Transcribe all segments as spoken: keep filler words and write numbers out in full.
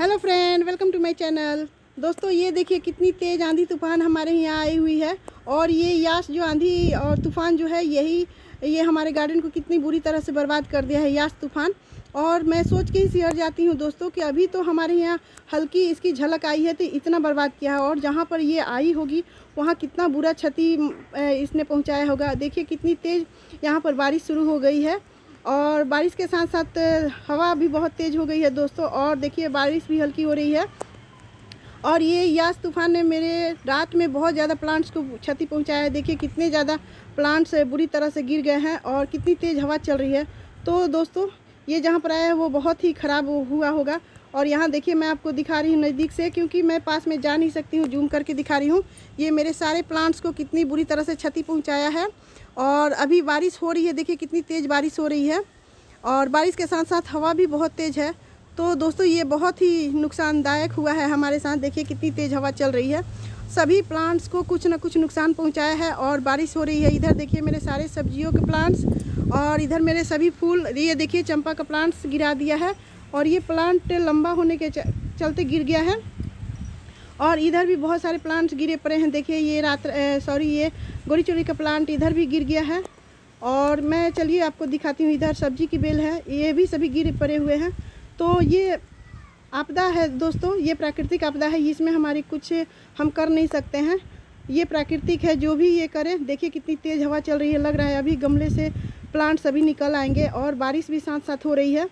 Hello friend, welcome to my channel. दोस्तों ये देखिए कितनी तेज़ आंधी तूफ़ान हमारे यहाँ आई हुई है। और ये यास जो आंधी और तूफ़ान जो है यही ये हमारे गार्डन को कितनी बुरी तरह से बर्बाद कर दिया है यास तूफ़ान। और मैं सोच के ही सिहर जाती हूँ दोस्तों कि अभी तो हमारे यहाँ हल्की इसकी झलक आई है तो इतना बर्बाद किया है, और जहाँ पर ये आई होगी वहाँ कितना बुरा क्षति इसने पहुँचाया होगा। देखिए कितनी तेज़ यहाँ पर बारिश शुरू हो गई है, और बारिश के साथ साथ हवा भी बहुत तेज़ हो गई है दोस्तों। और देखिए बारिश भी हल्की हो रही है। और ये यास तूफ़ान ने मेरे रात में बहुत ज़्यादा प्लांट्स को क्षति पहुंचाया है। देखिए कितने ज़्यादा प्लांट्स बुरी तरह से गिर गए हैं और कितनी तेज़ हवा चल रही है। तो दोस्तों ये जहाँ पर आया है वो बहुत ही ख़राब हुआ होगा। और यहाँ देखिए मैं आपको दिखा रही हूँ नज़दीक से, क्योंकि मैं पास में जा नहीं सकती हूँ, जूम करके दिखा रही हूँ। ये मेरे सारे प्लांट्स को कितनी बुरी तरह से क्षति पहुँचाया है। और अभी बारिश हो रही है, देखिए कितनी तेज़ बारिश हो रही है, और बारिश के साथ साथ हवा भी बहुत तेज़ है। तो दोस्तों ये बहुत ही नुकसानदायक हुआ है हमारे साथ। देखिए कितनी तेज़ हवा चल रही है, सभी प्लांट्स को कुछ ना कुछ नुकसान पहुंचाया है। और बारिश हो रही है। इधर देखिए मेरे सारे सब्जियों के प्लांट्स, और इधर मेरे सभी फूल, ये देखिए चंपा का प्लांट्स गिरा दिया है, और ये प्लांट लंबा होने के चलते गिर गया है। और इधर भी बहुत सारे प्लांट्स गिरे पड़े हैं। देखिए ये रात सॉरी ये गोरी चोरी का प्लांट इधर भी गिर गया है। और मैं चलिए आपको दिखाती हूँ, इधर सब्जी की बेल है, ये भी सभी गिरे पड़े हुए हैं। तो ये आपदा है दोस्तों, ये प्राकृतिक आपदा है, इसमें हमारी कुछ हम कर नहीं सकते हैं। ये प्राकृतिक है, जो भी ये करें। देखिए कितनी तेज़ हवा चल रही है, लग रहा है अभी गमले से प्लांट सभी निकल आएंगे। और बारिश भी साथ साथ हो रही है।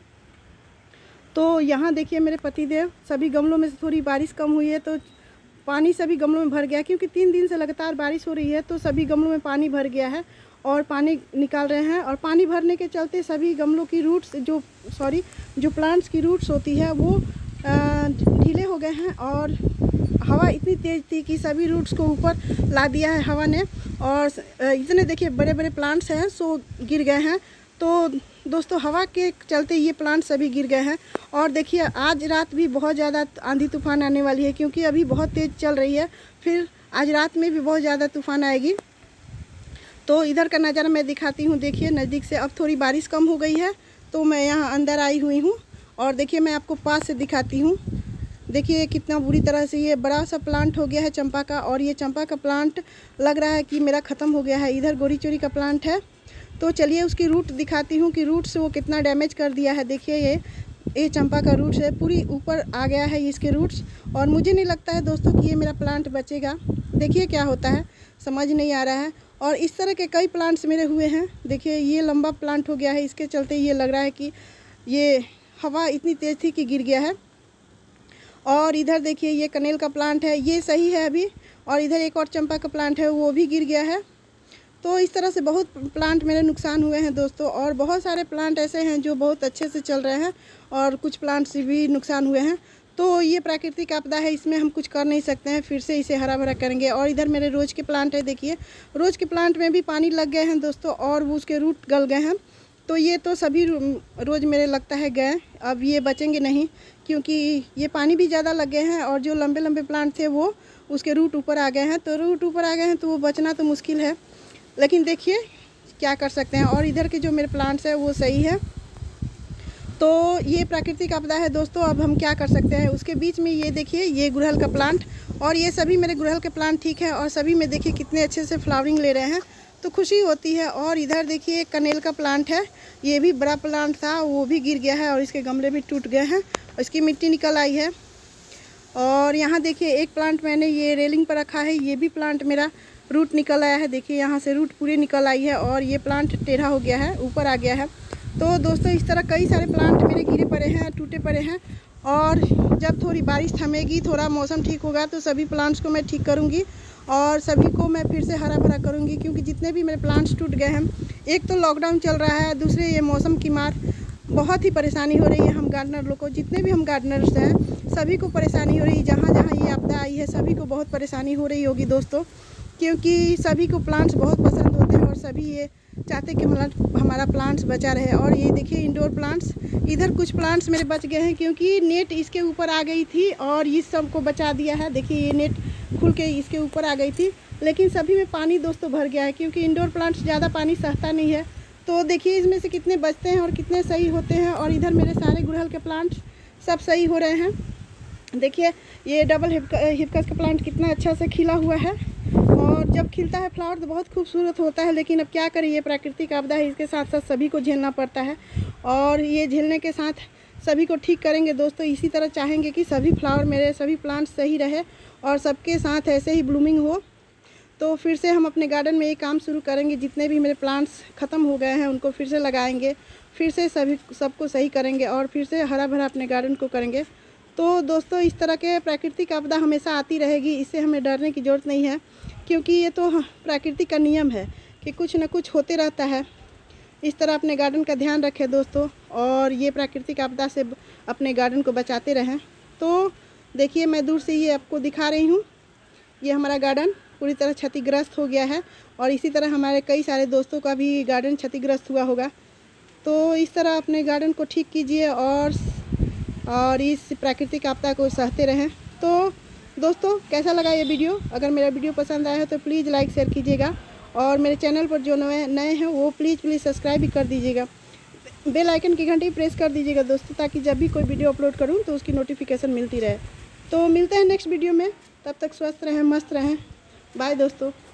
तो यहाँ देखिए मेरे पतिदेव, सभी गमलों में से थोड़ी बारिश कम हुई है तो पानी सभी गमलों में भर गया, क्योंकि तीन दिन से लगातार बारिश हो रही है तो सभी गमलों में पानी भर गया है और पानी निकाल रहे हैं। और पानी भरने के चलते सभी गमलों की रूट्स जो सॉरी जो प्लांट्स की रूट्स होती है वो ढीले हो गए हैं। और हवा इतनी तेज़ थी कि सभी रूट्स को ऊपर ला दिया है हवा ने, और इतने देखिए बड़े बड़े प्लांट्स हैं सो गिर गए हैं। तो दोस्तों हवा के चलते ये प्लांट सभी गिर गए हैं। और देखिए आज रात भी बहुत ज़्यादा आंधी तूफान आने वाली है, क्योंकि अभी बहुत तेज़ चल रही है, फिर आज रात में भी बहुत ज़्यादा तूफान आएगी। तो इधर का नज़ारा मैं दिखाती हूँ, देखिए नज़दीक से। अब थोड़ी बारिश कम हो गई है तो मैं यहाँ अंदर आई हुई हूँ, और देखिए मैं आपको पास से दिखाती हूँ। देखिए कितना बुरी तरह से ये बड़ा सा प्लांट हो गया है चंपा का, और ये चंपा का प्लांट लग रहा है कि मेरा ख़त्म हो गया है। इधर गोरी चोरी का प्लांट है, तो चलिए उसकी रूट दिखाती हूँ कि रूट से वो कितना डैमेज कर दिया है। देखिए ये ये चंपा का रूट्स है, पूरी ऊपर आ गया है इसके रूट्स। और मुझे नहीं लगता है दोस्तों कि ये मेरा प्लांट बचेगा। देखिए क्या होता है, समझ नहीं आ रहा है। और इस तरह के कई प्लांट्स मेरे हुए हैं। देखिए ये लंबा प्लांट हो गया है, इसके चलते ये लग रहा है कि ये हवा इतनी तेज़ थी कि गिर गया है। और इधर देखिए ये कनेल का प्लांट है, ये सही है अभी। और इधर एक और चंपा का प्लांट है, वो भी गिर गया है। तो इस तरह से बहुत प्लांट मेरे नुकसान हुए हैं दोस्तों। और बहुत सारे प्लांट ऐसे हैं जो बहुत अच्छे से चल रहे हैं, और कुछ प्लांट्स भी नुकसान हुए हैं। तो ये प्राकृतिक आपदा है, इसमें हम कुछ कर नहीं सकते हैं, फिर से इसे हरा भरा करेंगे। और इधर मेरे रोज़ के प्लांट है, देखिए रोज़ के प्लांट में भी पानी लग गए हैं दोस्तों, और वो उसके रूट गल गए हैं। तो ये तो सभी रोज़ मेरे लगता है गए, अब ये बचेंगे नहीं, क्योंकि ये पानी भी ज़्यादा लग गए हैं। और जो लंबे लंबे प्लांट थे वो उसके रूट ऊपर आ गए हैं। तो रूट ऊपर आ गए हैं तो वो बचना तो मुश्किल है, लेकिन देखिए क्या कर सकते हैं। और इधर के जो मेरे प्लांट्स हैं वो सही है। तो ये प्राकृतिक आपदा है दोस्तों, अब हम क्या कर सकते हैं। उसके बीच में ये देखिए ये गुड़हल का प्लांट, और ये सभी मेरे गुड़हल के प्लांट ठीक है, और सभी में देखिए कितने अच्छे से फ्लावरिंग ले रहे हैं, तो खुशी होती है। और इधर देखिए कनेल का प्लांट है, ये भी बड़ा प्लांट था, वो भी गिर गया है, और इसके गमले भी टूट गए हैं, और इसकी मिट्टी निकल आई है। और यहाँ देखिए एक प्लांट मैंने ये रेलिंग पर रखा है, ये भी प्लांट मेरा रूट निकल आया है। देखिए यहाँ से रूट पूरी निकल आई है, और ये प्लांट टेढ़ा हो गया है, ऊपर आ गया है। तो दोस्तों इस तरह कई सारे प्लांट मेरे गिरे पड़े हैं, टूटे पड़े हैं। और जब थोड़ी बारिश थमेगी, थोड़ा मौसम ठीक होगा, तो सभी प्लांट्स को मैं ठीक करूँगी, और सभी को मैं फिर से हरा भरा करूँगी। क्योंकि जितने भी मेरे प्लांट्स टूट गए हैं, एक तो लॉकडाउन चल रहा है, दूसरे ये मौसम की मार, बहुत ही परेशानी हो रही है हम गार्डनर लोग को। जितने भी हम गार्डनर्स हैं सभी को परेशानी हो रही है। जहाँ जहाँ ये आपदा आई है सभी को बहुत परेशानी हो रही होगी दोस्तों, क्योंकि सभी को प्लांट्स बहुत पसंद होते हैं, और सभी ये चाहते कि हमारा प्लांट्स बचा रहे। और ये देखिए इंडोर प्लांट्स, इधर कुछ प्लांट्स मेरे बच गए हैं, क्योंकि नेट इसके ऊपर आ गई थी और इस सब को बचा दिया है। देखिए ये नेट खुल के इसके ऊपर आ गई थी, लेकिन सभी में पानी दोस्तों भर गया है, क्योंकि इंडोर प्लांट्स ज़्यादा पानी सहता नहीं है। तो देखिए इसमें से कितने बचते हैं और कितने सही होते हैं। और इधर मेरे सारे गुड़हल के प्लांट्स सब सही हो रहे हैं। देखिए ये डबल हिबिस्कस का प्लांट कितना अच्छा से खिला हुआ है, और जब खिलता है फ्लावर तो बहुत खूबसूरत होता है। लेकिन अब क्या करें, ये प्राकृतिक आपदा है, इसके साथ साथ सभी को झेलना पड़ता है, और ये झेलने के साथ सभी को ठीक करेंगे दोस्तों। इसी तरह चाहेंगे कि सभी फ्लावर मेरे सभी प्लांट्स सही रहे और सबके साथ ऐसे ही ब्लूमिंग हो। तो फिर से हम अपने गार्डन में ये काम शुरू करेंगे, जितने भी मेरे प्लांट्स ख़त्म हो गए हैं उनको फिर से लगाएंगे, फिर से सभी सबको सही करेंगे और फिर से हरा भरा अपने गार्डन को करेंगे। तो दोस्तों इस तरह के प्राकृतिक आपदा हमेशा आती रहेगी, इससे हमें डरने की ज़रूरत नहीं है, क्योंकि ये तो प्राकृतिक का नियम है कि कुछ न कुछ होते रहता है। इस तरह अपने गार्डन का ध्यान रखें दोस्तों, और ये प्राकृतिक आपदा से अपने गार्डन को बचाते रहें। तो देखिए मैं दूर से ये आपको दिखा रही हूँ, ये हमारा गार्डन पूरी तरह क्षतिग्रस्त हो गया है, और इसी तरह हमारे कई सारे दोस्तों का भी गार्डन क्षतिग्रस्त हुआ होगा। तो इस तरह अपने गार्डन को ठीक कीजिए और और इस प्राकृतिक आपदा को सहते रहें। तो दोस्तों कैसा लगा ये वीडियो? अगर मेरा वीडियो पसंद आया है तो प्लीज़ लाइक शेयर कीजिएगा, और मेरे चैनल पर जो नए नए हैं वो प्लीज़ प्लीज़ सब्सक्राइब भी कर दीजिएगा। बेल आइकन की घंटी प्रेस कर दीजिएगा दोस्तों, ताकि जब भी कोई वीडियो अपलोड करूँ तो उसकी नोटिफिकेशन मिलती रहे। तो मिलते हैं नेक्स्ट वीडियो में, तब तक स्वस्थ रहें, मस्त रहें। बाय दोस्तों।